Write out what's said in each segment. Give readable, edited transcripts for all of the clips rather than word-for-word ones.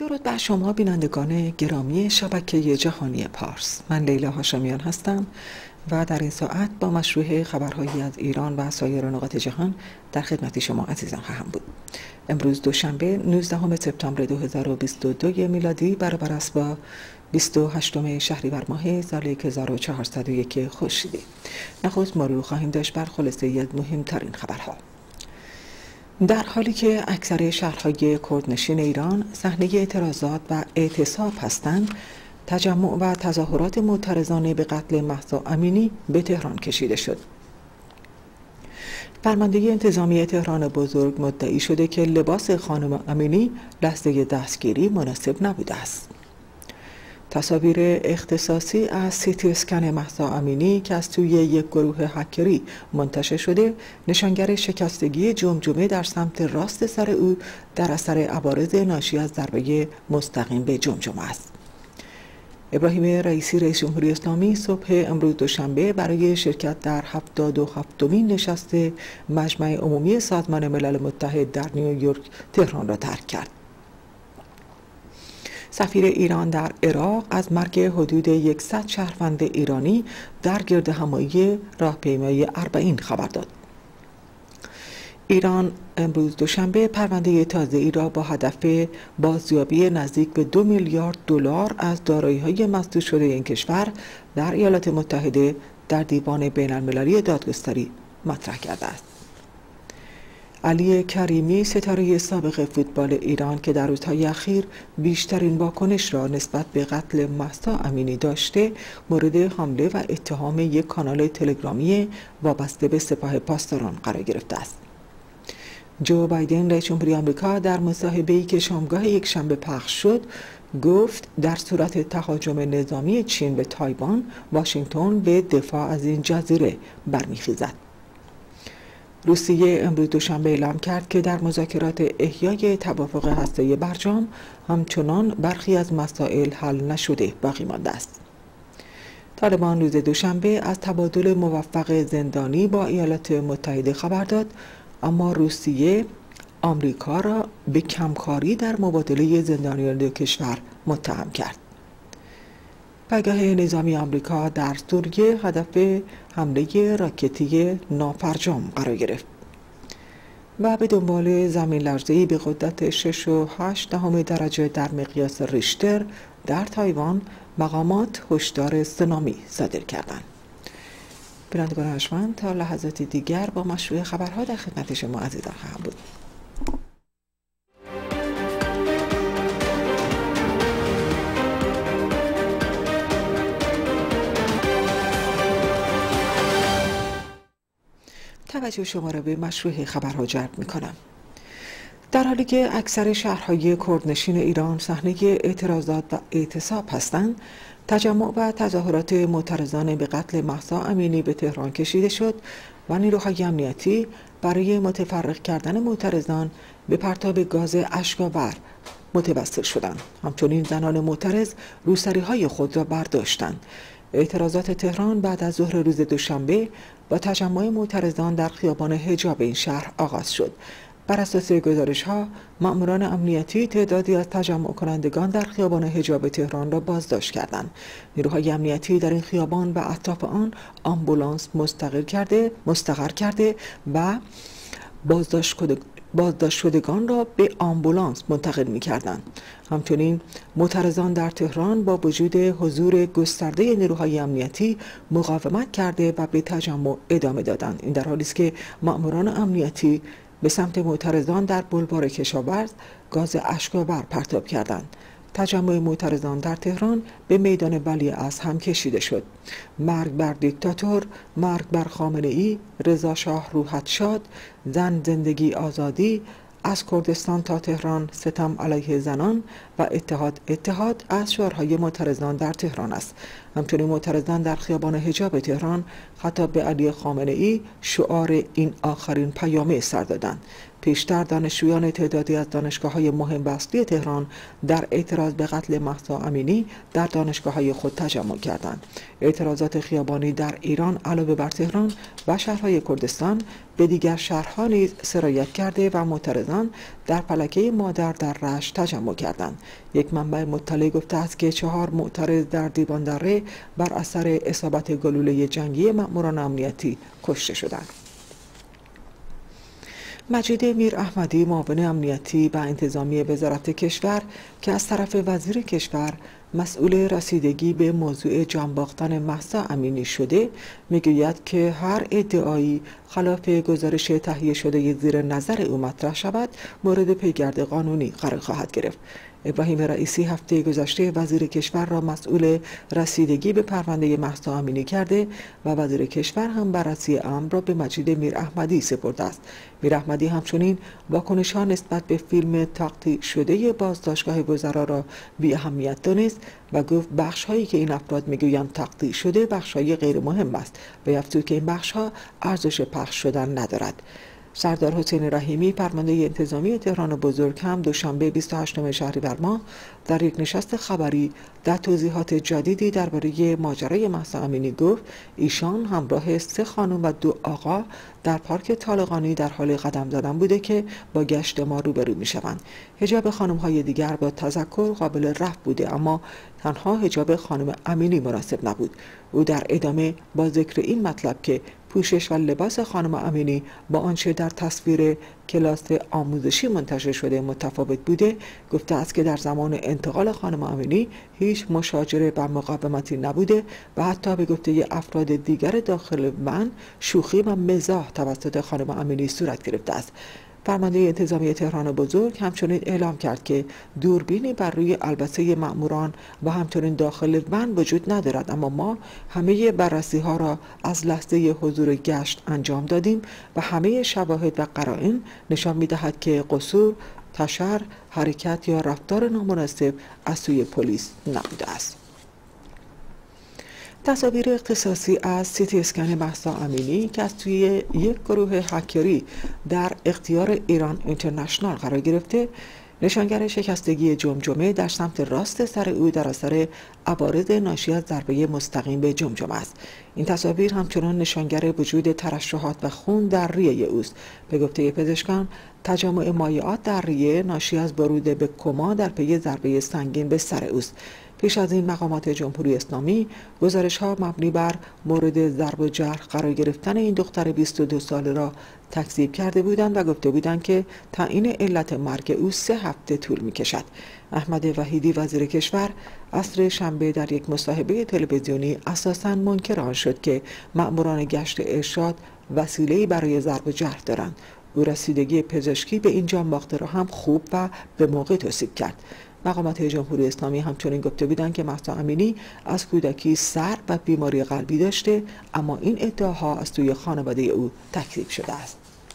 درود بر شما بینندگان گرامی شبکه جهانی پارس. من لیلا هاشمیان هستم و در این ساعت با مشروع خبرهایی از ایران و سایر نقاط جهان در خدمت شما عزیزان خواهم بود. امروز دوشنبه 19 سپتامبر 2022 میلادی برابر است با 28 شهریور ماه سال 1401 خورشیدی. نخست مرور خواهیم داشت بر خلاصه‌ای از مهمترین خبرها. در حالی که اکثر شهرهای کردنشین ایران صحنه اعتراضات و اعتصاب هستند، تجمع و تظاهرات معترضانه به قتل مهسا امینی به تهران کشیده شد. فرمانده انتظامی تهران بزرگ مدعی شده که لباس خانم امینی لحظه دستگیری مناسب نبوده است. تصاویر اختصاصی از سیتی اسکن مهسا امینی که از توی یک گروه هکری منتشر شده، نشانگر شکستگی جمجمه در سمت راست سر او در اثر عوارض ناشی از ضربه مستقیم به جمجمه است. ابراهیم رئیسی رئیس جمهوری اسلامی صبح امروز دوشنبه برای شرکت در 77مین نشست مجمع عمومی سازمان ملل متحد در نیویورک تهران را ترک کرد. سفیر ایران در عراق از مرگ حدود 100 شهروند ایرانی در گردهمایی راهپیمایی اربعین خبر داد. ایران امروز دوشنبه پرونده تازه‌ای را با هدف بازیابی نزدیک به 2 میلیارد دلار از دارایی‌های مسدود شده این کشور در ایالات متحده در دیوان بین‌المللی دادگستری مطرح کرده است. علی کریمی، ستاره سابق فوتبال ایران که در روزهای اخیر بیشترین واکنش را نسبت به قتل مهسا امینی داشته، مورد حمله و اتهام یک کانال تلگرامی وابسته به سپاه پاسداران قرار گرفته است. جو بایدن رئیس جمهوری آمریکا در مصاحبه‌ای که شامگاه یکشنبه پخش شد گفت در صورت تهاجم نظامی چین به تایوان، واشنگتن به دفاع از این جزیره برمیخیزد. روسیه امروز دوشنبه اعلام کرد که در مذاکرات احیای توافق هسته‌ای برجام همچنان برخی از مسائل حل نشده باقی مانده است. طالبان روز دوشنبه از تبادل موفق زندانی با ایالات متحده خبر داد، اما روسیه آمریکا را به کمکاری در مبادله زندانیان دو کشور متهم کرد. پایگاه نظامی آمریکا در سوریه هدف حمله راکتی نافرجام قرار گرفت و به دنبال زمین لرزه‌ای به قدرت 6.8 درجه در مقیاس ریشتر در تایوان مقامات هشدار سونامی صادر کردند. بینندگان ارجمند، تا لحظاتی دیگر با مشروع خبرها در خدمت شما عزیزان خواهم بود. توجه شما را به مشروع خبرها جلب می‌کنم. در حالی که اکثر شهرهای کردنشین ایران صحنه اعتراضات و اعتصاب هستند، تجمع و تظاهرات معترضانه به قتل مهسا امینی به تهران کشیده شد و نیروهای امنیتی برای متفرق کردن معترضان به پرتاب گاز اشک‌آور متوسل شدند. همچنین زنان معترض روسری‌های خود را برداشتند. اعتراضات تهران بعد از ظهر روز دوشنبه با تجمع معترضان در خیابان حجاب این شهر آغاز شد. بر اساس گزارش‌ها، مأموران امنیتی تعدادی از تجمع کنندگان در خیابان حجاب تهران را بازداشت کردند. نیروهای امنیتی در این خیابان و اطراف آن آمبولانس مستقر کرده و بازداشت شدگان را به آمبولانس منتقل می‌کردند. همچنین معترضان در تهران با وجود حضور گسترده نیروهای امنیتی مقاومت کرده و به تجمع ادامه دادند. این در حالی است که مأموران امنیتی به سمت معترضان در بلوار کشاورز گاز اشک‌آور پرتاب کردند. تجمع معترضان در تهران به میدان ولیعصر هم کشیده شد. مرگ بر دیکتاتور، مرگ بر خامنه‌ای، رضا شاه روحت شاد، زن زندگی آزادی، از کردستان تا تهران ستم علیه زنان و اتحاد از شعارهای معترضان در تهران است. همچنین معترضان در خیابان حجاب تهران خطاب به علی خامنه‌ای شعار این آخرین پیامه سر دادند. پیشتر دانشجویان تعدادی از دانشگاه‌های مهم و اصلی تهران در اعتراض به قتل مهسا امینی در دانشگاه‌های خود تجمع کردند. اعتراضات خیابانی در ایران علاوه بر تهران و شهرهای کردستان به دیگر شهرها نیز سرایت کرده و معترضان در فلکه مادر در رشت تجمع کردند. یک منبع مطلع گفته است که 4 معترض در دیوان دره بر اثر اصابت گلوله جنگی مأموران امنیتی کشته شدند. مجید میر احمدی، معاون امنیتی و انتظامی وزارت کشور که از طرف وزیر کشور مسئول رسیدگی به موضوع جانباختن مهسا امینی شده، میگوید که هر ادعایی خلاف گزارش تهیه شده زیر نظر او مطرح شود مورد پیگرد قانونی قرار خواهد گرفت. ابراهیم رئیسی هفته گذشته وزیر کشور را مسئول رسیدگی به پرونده مهسا امینی کرده و وزیر کشور هم بررسی امر را به مجید میر احمدی سپرده است. میر احمدی همچنین واکنش‌ها نسبت به فیلم تقطیع شده بازداشتگاه وزرا را بی اهمیت دانست و گفت بخش‌هایی که این افراد میگویند تقطیع شده بخش‌های غیر مهم است و افزود که این بخش‌ها ارزش پخش شدن ندارد. سردار حسین رحیمی، فرمانده انتظامی تهران بزرگ، هم دوشنبه 28 شهریور ماه در یک نشست خبری در توضیحات جدیدی درباره ماجرای مهسا امینی گفت ایشان همراه 3 خانم و 2 آقا در پارک طالقانی در حال قدم زدن بوده که با گشت ما روبرو می‌شوند. حجاب خانم‌های دیگر با تذکر قابل رفع بوده، اما تنها حجاب خانم امینی مناسب نبود. او در ادامه با ذکر این مطلب که پوشش و لباس خانم امینی با آنچه در تصویر کلاس آموزشی منتشر شده متفاوت بوده، گفته است که در زمان انتقال خانم امینی هیچ مشاجره و مقاومتی نبوده و حتی به گفته افراد دیگر داخل من شوخی و مزاح توسط خانم امینی صورت گرفته است. فرمانده انتظامی تهران بزرگ همچنین اعلام کرد که دوربینی بر روی البسه مأموران و همچنین داخل ون وجود ندارد، اما ما همه بررسی ها را از لحظه حضور گشت انجام دادیم و همه شواهد و قرائن نشان می‌دهد که قصور، تشر، حرکت یا رفتار نامناسب از سوی پلیس نبوده است. تصاویر اختصاصی از سیتی اسکن مهسا امینی که از توی یک گروه هکری در اختیار ایران اینترنشنال قرار گرفته، نشانگر شکستگی جمجمه در سمت راست سر او در اثر عوارض ناشی از ضربه مستقیم به جمجمه است. این تصاویر همچنان نشانگر وجود ترشحات و خون در ریه اوست. به گفته پزشکان، تجمع مایعات در ریه ناشی از ورود به کما در پی ضربه سنگین به سر اوست. پیش از این مقامات جمهوری اسلامی گزارش‌ها مبنی بر مورد ضرب و جرح قرار گرفتن این دختر 22 ساله را تکذیب کرده بودند و گفته بودند که تعیین علت مرگ او 3 هفته طول می‌کشد. احمد وحیدی وزیر کشور عصر شنبه در یک مصاحبه تلویزیونی اساساً منکر آن شد که مأموران گشت ارشاد وسیله‌ای برای ضرب و جرح دارند. او رسیدگی پزشکی به این جانباخته را هم خوب و به موقع توصیف کرد. مقامات جمهوری اسلامی همچنین گفته بودند که مهسا امینی از کودکی سر و بیماری قلبی داشته، اما این ادعاها از سوی خانواده او تکذیب شده است.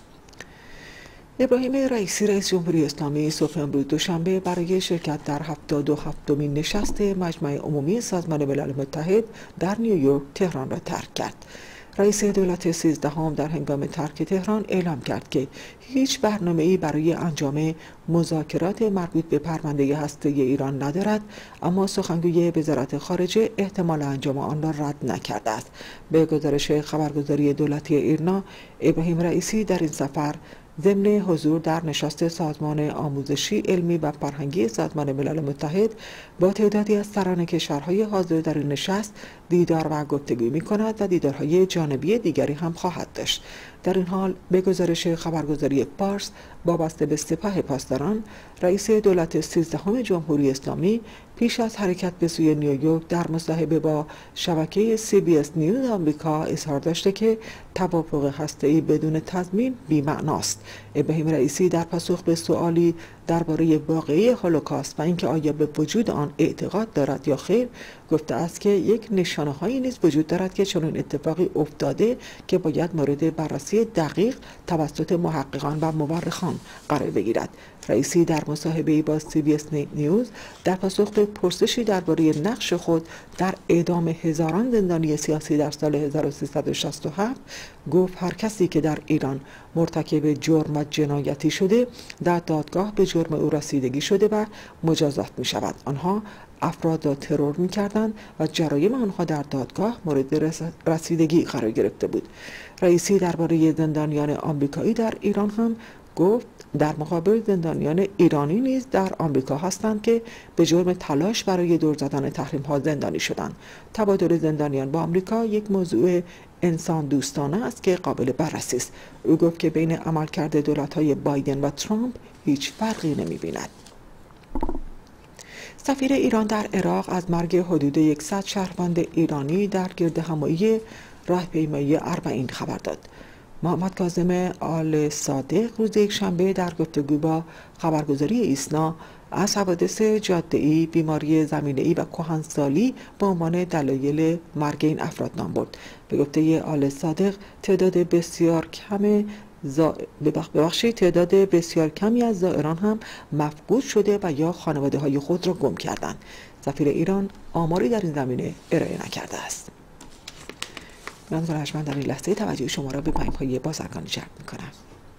ابراهیم رئیسی رئیس جمهوری اسلامی صبح امروز دوشنبه برای شرکت در 77مین نشست مجمع عمومی سازمان ملل متحد در نیویورک تهران را ترک کرد. رئیس دولت 13 در هنگام ترک تهران اعلام کرد که هیچ برنامه‌ای برای انجام مذاکرات مربوط به پرونده هسته‌ای ایران ندارد، اما سخنگوی وزارت خارجه احتمال انجام آن را رد نکرده است. به گزارش خبرگزاری دولتی ایرنا، ابراهیم رئیسی در این سفر ضمن حضور در نشست سازمان آموزشی، علمی و فرهنگی سازمان ملل متحد با تعدادی از سران کشورهای حاضر در این نشست دیدار و گفتگو می‌کند و دیدارهای جانبی دیگری هم خواهد داشت. در این حال به گزارش خبرگزاری پارس وابسته به سپاه پاسداران، رئیس دولت 13 جمهوری اسلامی پیش از حرکت به سوی نیویورک در مصاحبه با شبکه CBS نیوز آمریکا اظهار داشته که توافق هسته‌ای بدون تضمین بی‌معناست. ابراهیم رئیسی در پاسخ به سوالی درباره واقعه هولوکاست و اینکه آیا به وجود آن اعتقاد دارد یا خیر، گفته است که یک نشانه‌هایی نیز وجود دارد که چنین اتفاقی افتاده که باید مورد بررسی دقیق توسط محققان و مورخان قرار بگیرد. رئیسی در مصاحبه‌ای با CBS نیوز در پاسخ به پرسشی درباره نقش خود در اعدام هزاران زندانی سیاسی در سال 1367 گفت هر کسی که در ایران مرتکب جرم و جنایتی شده در دادگاه به جرم او رسیدگی شده و مجازات می شود. آنها افراد را ترور می کردند و جرایم آنها در دادگاه مورد رسیدگی قرار گرفته بود. رئیسی درباره زندانیان آمریکایی در ایران هم گفت در مقابل زندانیان ایرانی نیز در آمریکا هستند که به جرم تلاش برای دور زدن تحریم ها زندانی شدند. تبادل زندانیان با آمریکا یک موضوع انسان دوستانه است که قابل بررسی است. او گفت که بین عملکرد دولت‌های بایدن و ترامپ هیچ فرقی نمی‌بیند. سفیر ایران در عراق از مرگ حدود 100 شهروند ایرانی در گردهمایی راهپیمایی اربعین خبر داد. محمد کاظم آل صادق روز یکشنبه در گفتگو با خبرگزاری ایسنا از حوادث جاده‌ای، بیماری زمینه‌ای و کهنسالی به عنوان دلایل مرگ این افراد نام برد. به گفته آل صادق تعداد بسیار کمی از زائران هم مفقود شده و یا خانواده‌های خود را گم کردند. سفیر ایران آماری در این زمینه ارائه نکرده است. من در این لحظه توجه شما را به پیام‌های بازرگانی جلب می‌کنم.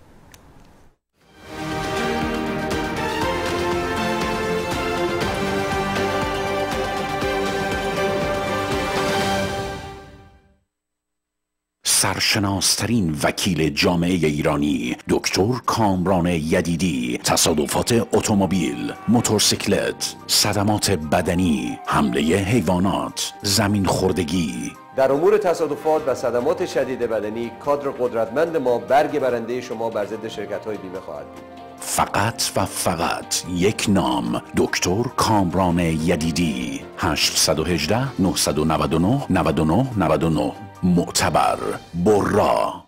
سرشناسترین وکیل جامعه ایرانی دکتر کامران یدیدی، تصادفات اتومبیل، موتورسیکلت، صدمات بدنی، حمله حیوانات، زمین خوردگی. در امور تصادفات و صدمات شدید بدنی کادر قدرتمند ما برگ برنده شما بر ضد شرکت‌های بیمه خواهد بود. فقط و فقط یک نام، دکتر کامران یدیدی. 818 999 99 99. معتبر برا.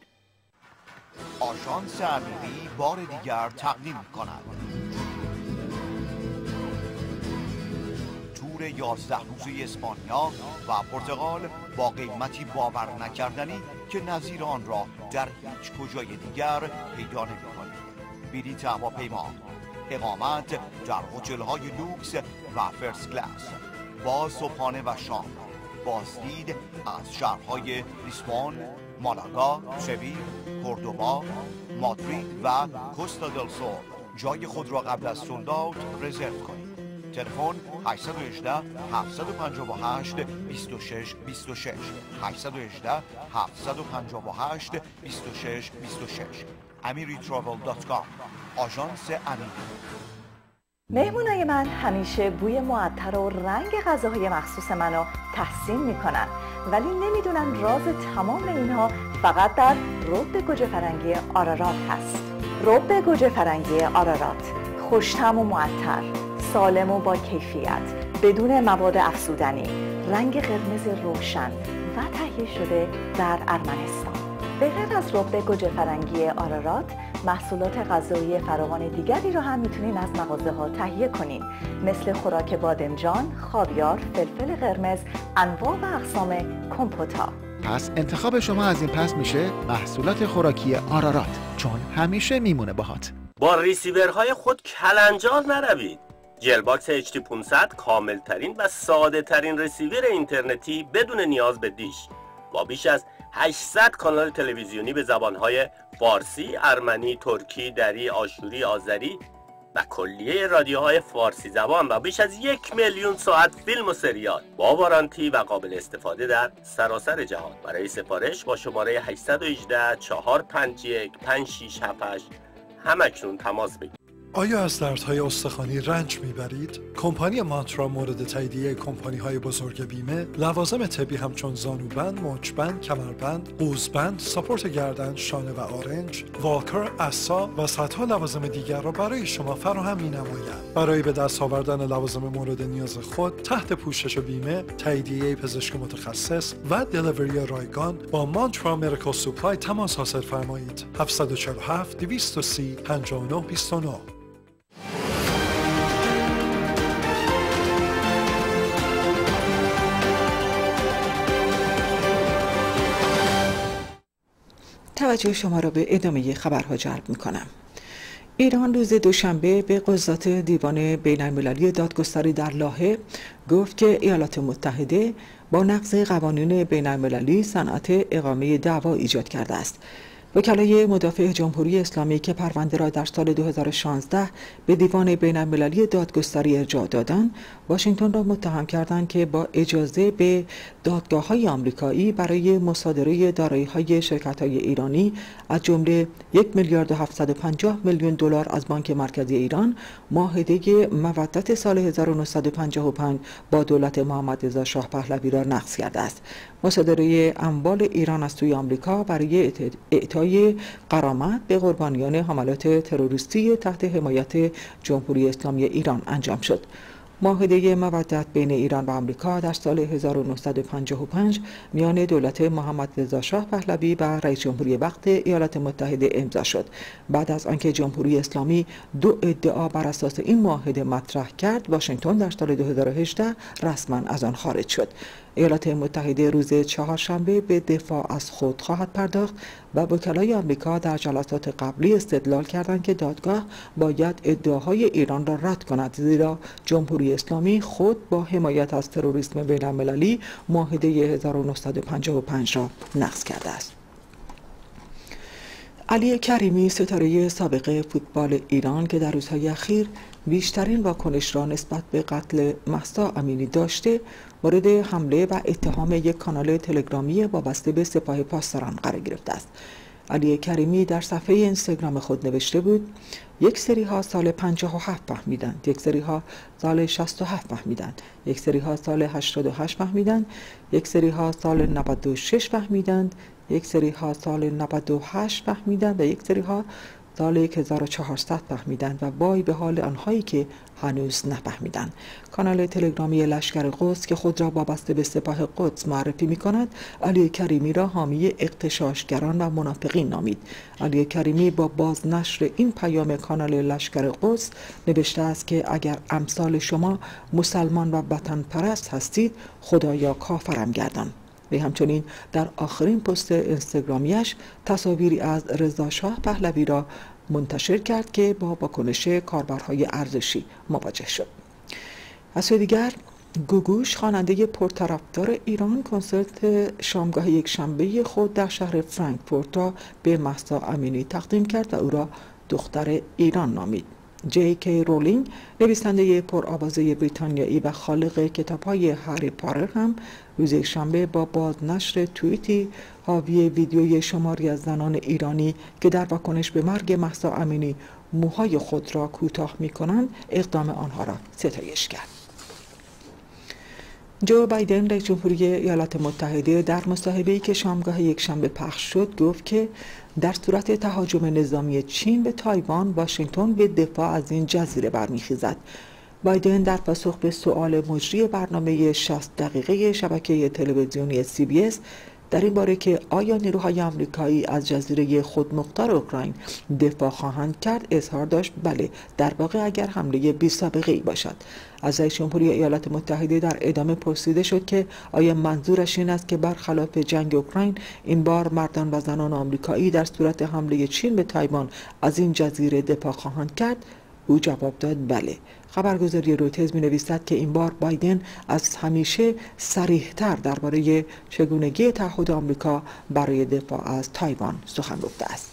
آژانس امیری بار دیگر تقدیم کند تور 11 روزه اسپانیا و پرتغال با قیمتی باور نکردنی که نظیر آن را در هیچ کجای دیگر پیدا نمی‌کنید. بلیط هواپیما، اقامت در هتل‌های لوکس و فرست کلاس، با صبحانه و شام، بازدید از شهرهای لیسبون، مالاگا، سویل، کوردوبا، مادرید و کوستا دل سول. جای خود را قبل از سولداوت رزرو کنید. تلفن 818 758 26 26 818 758 26 26. amiritravel.com. آژانس امیری. مهمونای من همیشه بوی معطر و رنگ غذاهای مخصوص منو تحسین میکنن، ولی نمیدونن راز تمام اینها فقط در رب گوجه فرنگی آرارات هست. رب گوجه فرنگی آرارات خوش‌طعم و معطر، سالم و با کیفیت، بدون مواد افزودنی، رنگ قرمز روشن و تهیه شده در ارمنستان. به غیر از رب گوجه فرنگی آرارات، محصولات غذایی فراوان دیگری رو هم میتونین از مغازه ها تهیه کنین، مثل خوراک بادمجان، خاویار، فلفل قرمز، انواع و اقسام کمپوتا. پس انتخاب شما از این پس میشه محصولات خوراکی آرارات، چون همیشه میمونه باهات. با ریسیورهای خود کلنجار نروید. جلباکس HD500 کاملترین و ساده ترین ریسیور اینترنتی بدون نیاز به دیش، با بیش از 800 کانال تلویزیونی به زبانهای فارسی، ارمنی، ترکی، دری، آشوری، آذری و کلیه رادیوهای فارسی زبان و بیش از 1 میلیون ساعت فیلم و سریال با وارانتی و قابل استفاده در سراسر جهان. برای سفارش با شماره 818 451 5678 همکنون تماس بگیرید. آیا از دردهای استخوانی رنج میبرید؟ کمپانی مانترا مورد تاییدیه کمپانی‌های بزرگ بیمه لوازم طبی همچون زانوبند، مچبند، کمربند، قوزبند، ساپورت گردن، شانه و آرنج، والکر، عصا و صدها لوازم دیگر را برای شما فراهم می‌نمایند. برای به دست آوردن لوازم مورد نیاز خود تحت پوشش بیمه، تاییدیه پزشک متخصص و دلیوری رایگان با مانترا مدیکال سوپلای تماس حاصل فرمایید. 747 230 59 29. توجه شما را به ادامه خبرها جلب می کنم. ایران روز دوشنبه به قضات دیوان بین‌المللی دادگستری در لاهه گفت که ایالات متحده با نقض قوانین بین‌المللی صنعت اقامه دعوا ایجاد کرده است. وکلای مدافع جمهوری اسلامی که پرونده را در سال 2016 به دیوان بین‌المللی دادگستری ارجاع دادند، واشنگتن را متهم کردند که با اجازه به دادگاه‌های آمریکایی برای مصادره دارایی‌های شرکت‌های ایرانی از جمله 1,750,000,000 دلار از بانک مرکزی ایران معاهده مودت سال 1955 با دولت محمد رضا شاه پهلوی را نقض کرده است. مصادره اموال ایران از سوی آمریکا برای اعطای غرامت به قربانیان حملات تروریستی تحت حمایت جمهوری اسلامی ایران انجام شد. معاهده مودت بین ایران و آمریکا در سال 1955 میان دولت محمد رضا شاه پهلوی و رئیس جمهوری وقت ایالات متحده امضا شد. بعد از آنکه جمهوری اسلامی 2 ادعا بر اساس این معاهده مطرح کرد، واشنگتن در سال 2018 رسما از آن خارج شد. ایالات متحده روز چهارشنبه به دفاع از خود خواهد پرداخت و وکلای آمریکا در جلسات قبلی استدلال کردند که دادگاه باید ادعاهای ایران را رد کند، زیرا جمهوری اسلامی خود با حمایت از تروریسم بین‌المللی معاهده 1955 را نقض کرده است. علی کریمی، ستاره سابق فوتبال ایران که در روزهای اخیر بیشترین واکنش را نسبت به قتل مهسا امینی داشته، مورد حمله و اتهام یک کانال تلگرامی وابسته به سپاه پاسداران قرار گرفته است. علی کریمی در صفحه اینستاگرام خود نوشته بود: یک سری ها سال 57 فهمیدند، یک سری ها سال 67 فهمیدند، یک سری ها سال 88 فهمیدند، یک سری ها سال 96 فهمیدند، یک سری ها سال 98 فهمیدند و یک سری ها سال 1400 فهمیدند و وای به حال آنهایی که هنوز نفهمیدند. کانال تلگرامی لشکر قدس که خود را وابسته به سپاه قدس معرفی می کند، علی کریمی را حامی اغتشاشگران و منافقین نامید. علی کریمی با بازنشر این پیام کانال لشکر قدس نوشته است که اگر امثال شما مسلمان و وطن پرست هستید، خدایا کافرم گردان. و همچنین در آخرین پست اینستاگرامیش تصاویری از رضا شاه پهلوی را منتشر کرد که با واکنش کاربرهای ارزشی مواجه شد. از سوی دیگر، گوگوش، خواننده پرطرفدار ایران، کنسرت شامگاه یکشنبه خود در شهر فرانکفورت را به مهسا امینی تقدیم کرد و او را دختر ایران نامید. جی کی رولینگ، نویسنده پرآوازه بریتانیایی و خالق کتاب‌های هری پاتر، هم روز یکشنبه با بازنشر توییتی حاوی ویدیوی شماری از زنان ایرانی که در واکنش به مرگ مهسا امینی موهای خود را کوتاه می‌کنند، اقدام آنها را ستایش کرد. جو بایدن، رئیس جمهوری ایالات متحده، در مصاحبه‌ای که شامگاه یکشنبه پخش شد گفت که در صورت تهاجم نظامی چین به تایوان، واشنگتن به دفاع از این جزیره برمیخیزد. بایدن در پاسخ به سؤال مجری برنامه 60 دقیقه شبکه تلویزیونی CBS در این باره که آیا نیروهای آمریکایی از جزیره خودمختار اوکراین دفاع خواهند کرد، اظهار داشت بله، در واقع اگر حمله بی‌سابقه‌ای باشد. از رئیس جمهوری ایالات متحده در ادامه پرسیده شد که آیا منظورش این است که برخلاف جنگ اوکراین این بار مردان و زنان آمریکایی در صورت حمله چین به تایوان از این جزیره دفاع خواهند کرد؟ او جواب داد بله. خبرگزاری رویترز می‌نویسد که این بار بایدن از همیشه صریح‌تر درباره چگونگی تعهد آمریکا برای دفاع از تایوان سخن گفته است.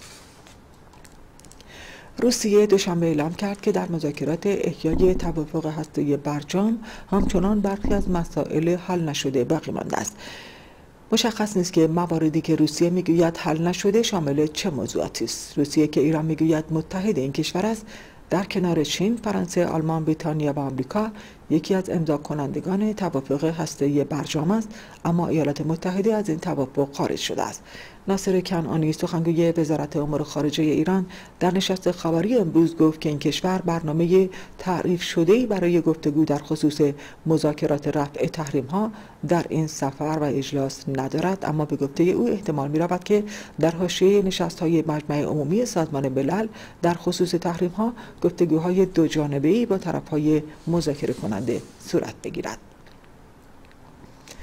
روسیه دوشنبه اعلام کرد که در مذاکرات احیای توافق هسته‌ای برجام همچنان برخی از مسائل حل نشده باقی مانده است. مشخص نیست که مواردی که روسیه میگوید حل نشده شامل چه موضوعاتی است. روسیه که ایران میگوید متحد این کشور است، در کنار چین، فرانسه، آلمان، بریتانیا و آمریکا یکی از امضا کنندگان توافق هسته‌ای برجام است، اما ایالات متحده از این توافق خارج شده است. ناصر کنعانی، سخنگوی وزارت امور خارجه ایران، در نشست خبری امروز گفت که این کشور برنامه تعریف شده‌ای برای گفتگو در خصوص مذاکرات رفع تحریم‌ها در این سفر و اجلاس ندارد، اما به گفته او احتمال می‌رود که در حاشیه نشست‌های مجمع عمومی سازمان ملل در خصوص تحریم‌ها گفتگوهای دوجانبه‌ای با طرف‌های مذاکره کننده صورت بگیرد.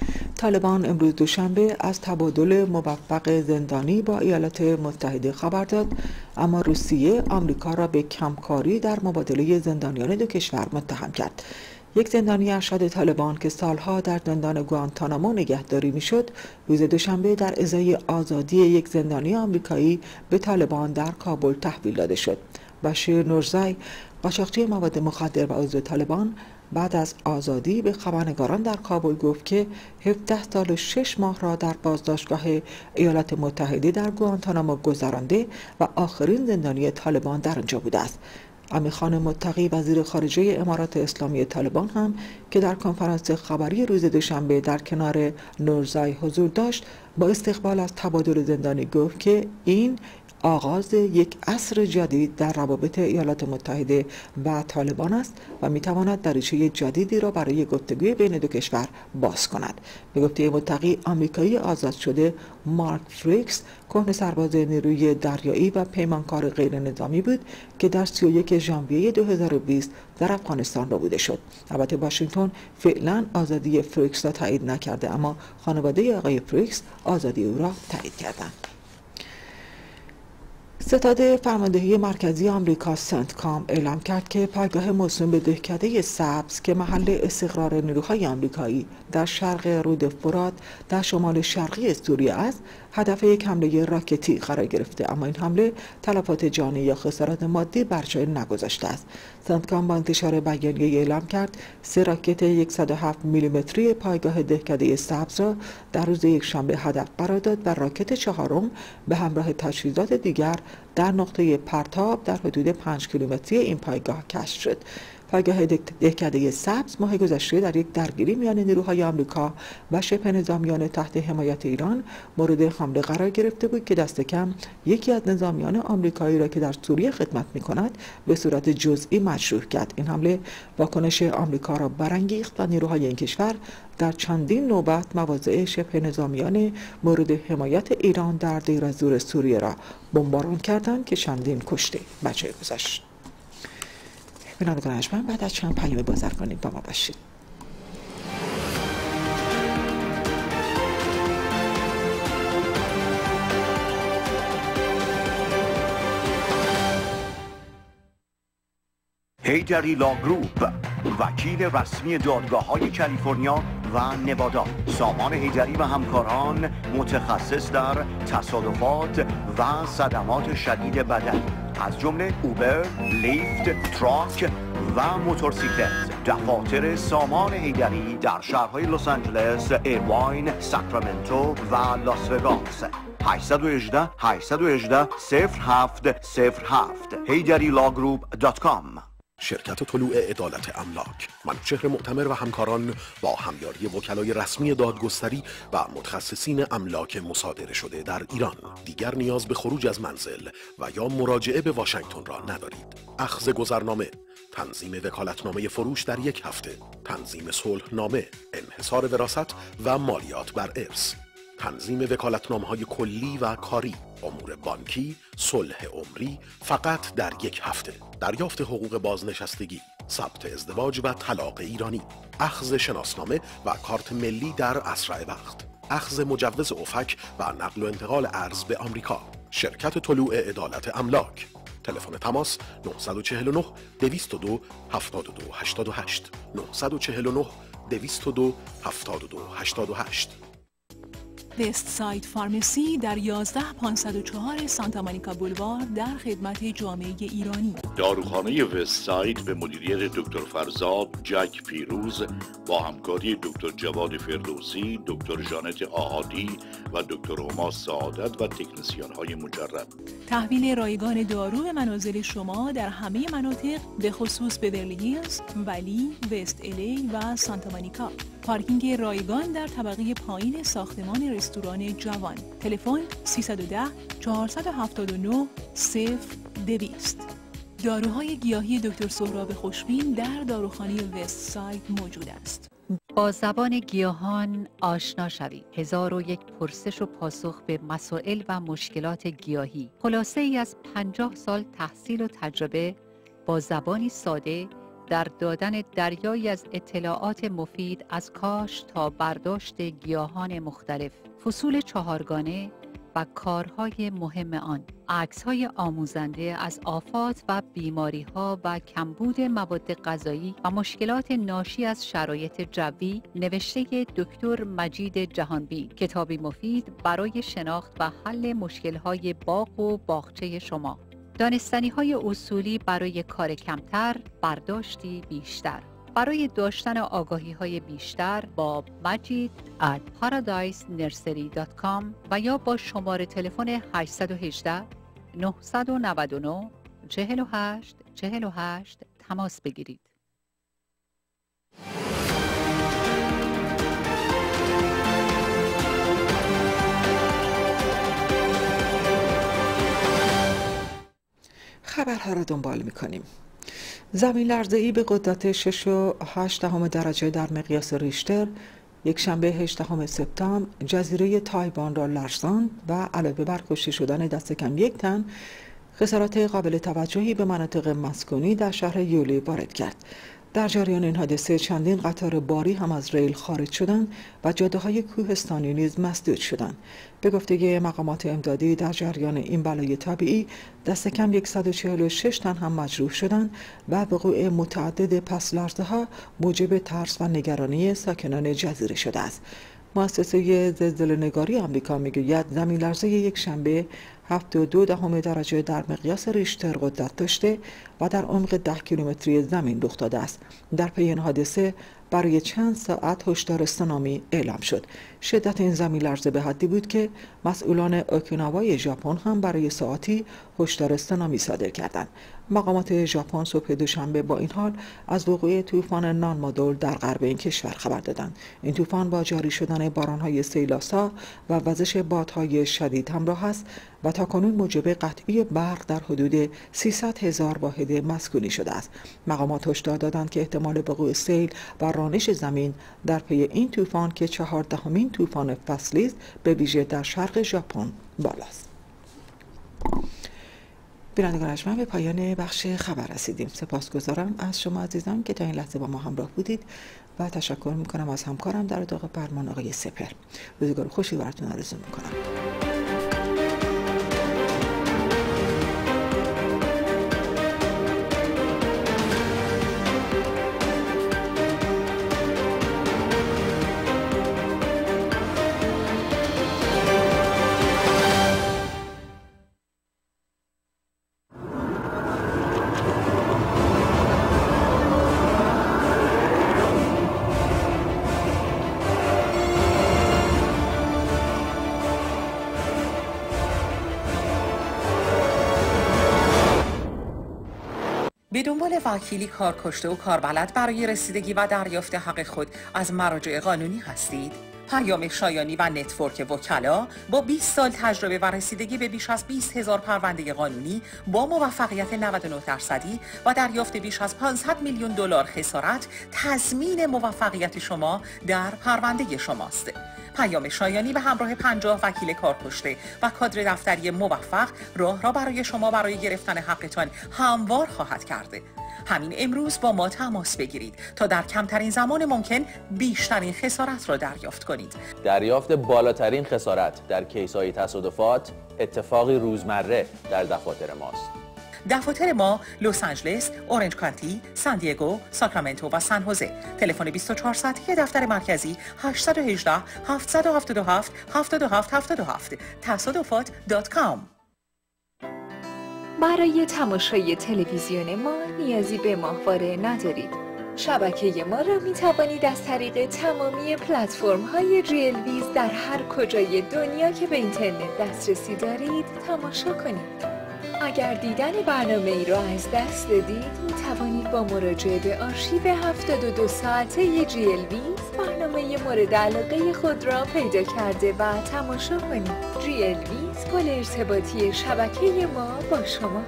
طالبان امروز دوشنبه از تبادل موفق زندانی با ایالات متحده خبر داد، اما روسیه آمریکا را به کمکاری در مبادله زندانیان دو کشور متهم کرد. یک زندانی ارشد طالبان که سالها در زندان گوانتانامو نگهداری میشد، روز دوشنبه در ازای آزادی یک زندانی آمریکایی به طالبان در کابل تحویل داده شد. بشیر نورزای، قاچاقچی مواد مخدر و عضو طالبان، بعد از آزادی به خبرنگاران در کابل گفت که 17 سال و 6 ماه را در بازداشتگاه ایالات متحده در گوانتانامو گذرانده و آخرین زندانی طالبان در آنجا بوده است. امیرخان متقی، وزیر خارجه امارات اسلامی طالبان، هم که در کنفرانس خبری روز دوشنبه در کنار نورزای حضور داشت، با استقبال از تبادل زندانی گفت که این آغاز یک عصر جدید در روابط ایالات متحده و طالبان است و میتواند دریچه جدیدی را برای گفتگوی بین دو کشور باز کند. به گفته متقی، آمریکایی آزاد شده مارک فریکس کهنه سرباز نیروی دریایی و پیمانکار غیر نظامی بود که در 31 ژانویه 2020 در افغانستان نابوده شد. البته واشنگتن فعلا آزادی فریکس را تایید نکرده، اما خانواده آقای فریکس آزادی او را تایید کردند. ستاد فرماندهی مرکزی آمریکا سنتکام اعلام کرد که پایگاه موسوم به دهکده سبز که محل استقرار نیروهای آمریکایی در شرق رود فرات در شمال شرقی سوریه است، هدف یک حمله راکتی قرار گرفته، اما این حمله تلفات جانی یا خسارات مادی بر جای نگذاشته است. سنتکام با انتشار بیانیه اعلام کرد 3 راکت 107 میلیمتری پایگاه دهکده سبز را در روز یکشنبه هدف قرار داد و راکت چهارم به همراه تجهیزات دیگر در نقطه پرتاب در حدود 5 کیلومتری این پایگاه کشف شد. پایگاه دهکده سبز ماه گذشته در یک درگیری میان نیروهای آمریکا و شبه نظامیان تحت حمایت ایران مورد حمله قرار گرفته بود که دست کم یکی از نظامیان آمریکایی را که در سوریه خدمت می‌کند به صورت جزئی مجروح کرد. این حمله واکنش آمریکا را برانگیخت و نیروهای این کشور در چندین نوبت مواضع شبه نظامیان مورد حمایت ایران در دیر از-زور سوریه را بمباران کردند که چندین کشته به جای گذاشت. بینندگان ارجمند، بعد از چند پیام بازرگانی با ما باشید. هیدری لا گروپ، وکیل رسمی دادگاه‌های کالیفرنیا و نوادا. سامان هیدری و همکاران متخصص در تصادفات و صدمات شدید بدنی از جمله اوبر، لیفت، تراک و موتورسیکلت. دفاتر سامان هیدری در شهرهای لس آنجلس، ایرواین، ساکرامنتو و لاس وگاس. 818 818 0707 HeyDaddyLawGroup.com. شرکت طلوع عدالت املاک، منوچهر معتمر و همکاران با همیاری وکلای رسمی دادگستری و متخصصین املاک مصادره شده در ایران دیگر نیاز به خروج از منزل و یا مراجعه به واشنگتن را ندارید. اخذ گذرنامه، تنظیم وکالتنامه فروش در 1 هفته، تنظیم صلحنامه، انحصار وراثت و مالیات بر ارث، تنظیم وکالتنامه‌های کلی و کاری، امور بانکی، صلح عمری فقط در 1 هفته، دریافت حقوق بازنشستگی، ثبت ازدواج و طلاق ایرانی، اخذ شناسنامه و کارت ملی در اسرع وقت، اخذ مجوز افک و نقل و انتقال ارز به آمریکا. شرکت طلوع عدالت املاک. تلفن تماس 949 202 72 88 949 202 72 88. وست ساید فارمسی در 11504 سانتا مونیکا بولوار در خدمت جامعه ایرانی. داروخانه وست ساید به مدیریت دکتر فرزاد جک پیروز با همکاری دکتر جواد فردوسی، دکتر جانت آهادی و دکتر هما سعادت و تکنسیان‌های مجرب. تحویل رایگان دارو به منازل شما در همه مناطق به خصوص بیورلی هیلز، ولی، وست الی و سانتا مونیکا. پارکینگ رایگان در طبقه پایین ساختمان رستوران جوان. تلفن 310 479 0200. داروهای گیاهی دکتر سهراب خوشبین در داروخانه وست ساید موجود است. با زبان گیاهان آشنا شوید. 1001 پرسش و پاسخ به مسائل و مشکلات گیاهی. خلاصه ای از 50 سال تحصیل و تجربه با زبانی ساده در دادن دریایی از اطلاعات مفید از کاشت تا برداشت گیاهان مختلف، فصول چهارگانه و کارهای مهم آن، عکس‌های آموزنده از آفات و بیماری‌ها و کمبود مواد غذایی و مشکلات ناشی از شرایط جوی، نوشته دکتر مجید جهانبی، کتابی مفید برای شناخت و حل مشکل‌های باغ و باغچه شما. دانستنی‌های اصولی برای کار کمتر، برداشتی بیشتر. برای داشتن آگاهی‌های بیشتر با majid@paradisenursery.com و یا با شماره تلفن 818 999 48 48 تماس بگیرید. خبرها را دنبال می‌کنیم. زمین لرزه‌ای به قدرت 6.8 درجه در مقیاس ریشتر یک شنبه 18 سپتامبر جزیره تایوان را لرزاند و علاوه بر کشته شدن دست کم یک تن، خسارات قابل توجهی به مناطق مسکونی در شهر یولی وارد کرد. در جریان این حادثه چندین قطار باری هم از ریل خارج شدند و جاده‌های کوهستانی نیز مسدود شدند. به گفته مقامات امدادی در جریان این بلای طبیعی دست کم 146 تن هم مجروح شدند و وقوع متعدد پس‌لرزه‌ها موجب ترس و نگرانی ساکنان جزیره شده است. مؤسسه زلزله‌نگاری آمریکا میگوید زمین لرزه یک شنبه 7.2 درجه در مقیاس ریشتر قدرت داشته و در عمق 10 کیلومتری زمین رخ داده است. در پی این حادثه برای چند ساعت هشدار سونامی اعلام شد. شدت این زمین لرزه به حدی بود که مسئولان اوکیناوای ژاپن هم برای ساعتی هشدار سونامی صادر کردند. مقامات ژاپن صبح دوشنبه با این حال از وقوع طوفان نانمادول در غرب این کشور خبر دادند. این طوفان با جاری شدن باران‌های سیلاسا و وزش بادهای شدید همراه است و تاکنون موجب قطعی برق در حدود 300,000 واحد مسکونی شده است. مقامات هشدار دادند که احتمال وقوع سیل و رانش زمین در پی این طوفان که 14مین طوفان فصلی است به ویژه در شرق ژاپن بالاست. بینندگان ارجمند، به پایان بخش خبر رسیدیم. سپاسگزارم از شما عزیزان که تا این لحظه با ما همراه بودید و تشکر میکنم از همکارم در اتاق فرمان آقای سپر. روزگار خوشی براتون آرزو میکنم. به دنبال وکیلی کارکشته و کاربلد برای رسیدگی و دریافت حق خود از مراجع قانونی هستید؟ پیام شایانی و نتورک وکلا با 20 سال تجربه و رسیدگی به بیش از 20,000 پرونده قانونی با موفقیت 99% و دریافت بیش از 500 میلیون دلار خسارت تضمین موفقیت شما در پرونده شماست. پیام شایانی به همراه 50 وکیل کارکشته و کادر دفتری موفق راه را برای شما برای گرفتن حقتان هموار خواهد کرد. همین امروز با ما تماس بگیرید تا در کمترین زمان ممکن بیشترین خسارت را دریافت کنید. دریافت بالاترین خسارت در کیس‌های تصادفات اتفاقی روزمره در دفاتر ماست. دفاتر ما لس آنجلس، اورنج کانتی، سان دیگو، ساکرامنتو و سان هوزه. تلفن 24 ساعته دفتر مرکزی 818 777 7777 تصادفات.com. برای تماشای تلویزیون ما نیازی به ماهواره ندارید. شبکه ما را می توانید از طریق تمامی پلتفرم‌های ریلویز در هر کجای دنیا که به اینترنت دسترسی دارید تماشا کنید. اگر دیدن برنامه ای را از دست دادید می توانید با مراجعه به آرشیو 72 ساعته ریلویز برنامه مورد علاقه خود را پیدا کرده و تماشا کنید. ریلویز پل ارتباطی شبکه ما با شما.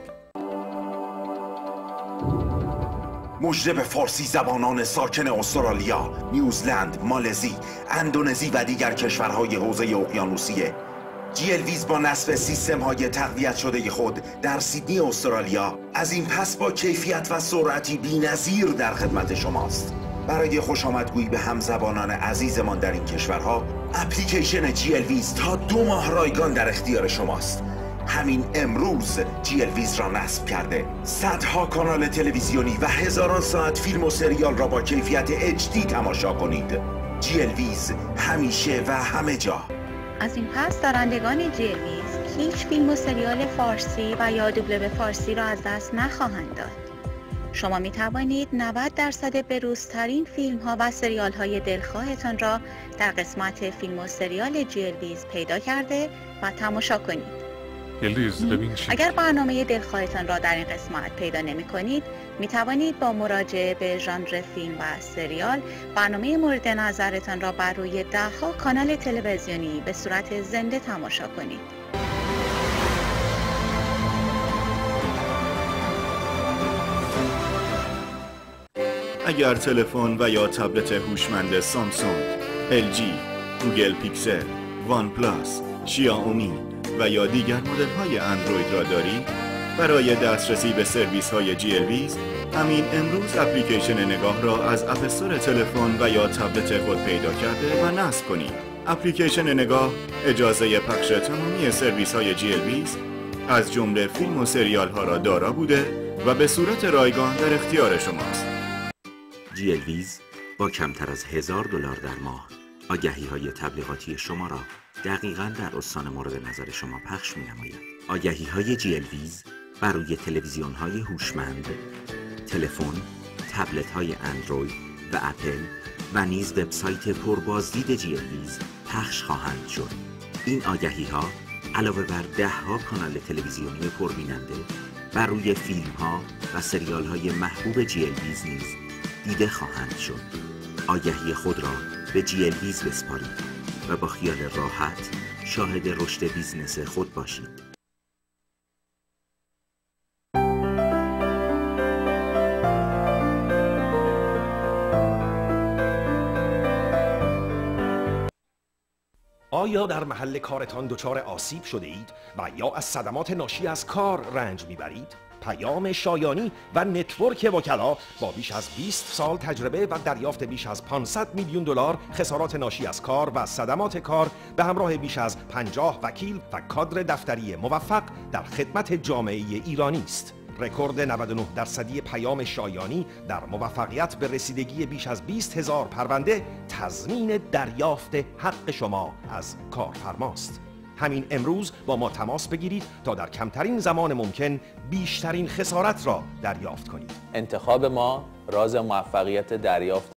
مژده به فارسی زبانان ساکن استرالیا، نیوزلند، مالزی، اندونزی و دیگر کشورهای حوزه اقیانوسیه. GLViz با نصب سیستم‌های تقویت شده خود در سیدنی استرالیا از این پس با کیفیت و سرعتی بی‌نظیر در خدمت شماست. برای خوش آمدگویی به همزبانان عزیزمان در این کشورها، اپلیکیشن GLViz تا 2 ماه رایگان در اختیار شماست. همین امروز GLViz را نصب کرده. صدها کانال تلویزیونی و هزاران ساعت فیلم و سریال را با کیفیت HD تماشا کنید. GLViz همیشه و همه جا. از این پس دارندگان GLViz هیچ فیلم و سریال فارسی و یا دوبله فارسی را از دست نخواهند داد. شما می توانید 90% بروزترین فیلم ها و سریال های دلخواهتان را در قسمت فیلم و سریال GLViz پیدا کرده و تماشا کنید. اگر برنامه دلخواهتان را در این قسمت پیدا نمی کنید، می توانید با مراجعه به ژانر فیلم و سریال برنامه مورد نظرتان را بر روی 10 کانال تلویزیونی به صورت زنده تماشا کنید. اگر تلفن و یا تبلت هوشمند سامسونگ، LG، گوگل پیکسل، وان پلاس، شیائومی و یا دیگر مدل‌های اندروید را دارید، برای دسترسی به سرویس‌های GLViz همین امروز اپلیکیشن نگاه را از اپ استور تلفن و یا تبلت خود پیدا کرده و نصب کنید. اپلیکیشن نگاه اجازه پخش تمامی سرویس‌های GLViz از جمله فیلم و سریال‌ها را دارا بوده و به صورت رایگان در اختیار شماست. GLViz با کمتر از $1000 در ماه آگهی‌های تبلیغاتی شما را دقیقاً در استان مورد نظر شما پخش می‌نماید. آگهی‌های GLViz بر روی تلویزیون‌های هوشمند، تلفن، تبلت‌های اندروید و اپل و نیز وبسایت پربازدید GLViz پخش خواهند شد. این آگهی‌ها علاوه بر 10 کانال تلویزیونی پربیننده بر روی فیلم‌ها و سریال‌های محبوب GLViz نیز دیده خواهند شد. آگهی خود را به GLViz بسپارید و با خیال راحت شاهد رشد بیزنس خود باشید. آیا در محل کارتان دچار آسیب شده اید و یا از صدمات ناشی از کار رنج میبرید؟ پیام شایانی و نتورک وکلا با بیش از 20 سال تجربه و دریافت بیش از $500 میلیون خسارات ناشی از کار و صدمات کار به همراه بیش از 50 وکیل و کادر دفتری موفق در خدمت جامعه ایرانی است. رکورد 99% پیام شایانی در موفقیت به رسیدگی بیش از 20,000 پرونده تضمین دریافت حق شما از کارفرماست. همین امروز با ما تماس بگیرید تا در کمترین زمان ممکن بیشترین خسارت را دریافت کنید. انتخاب ما راز موفقیت دریافت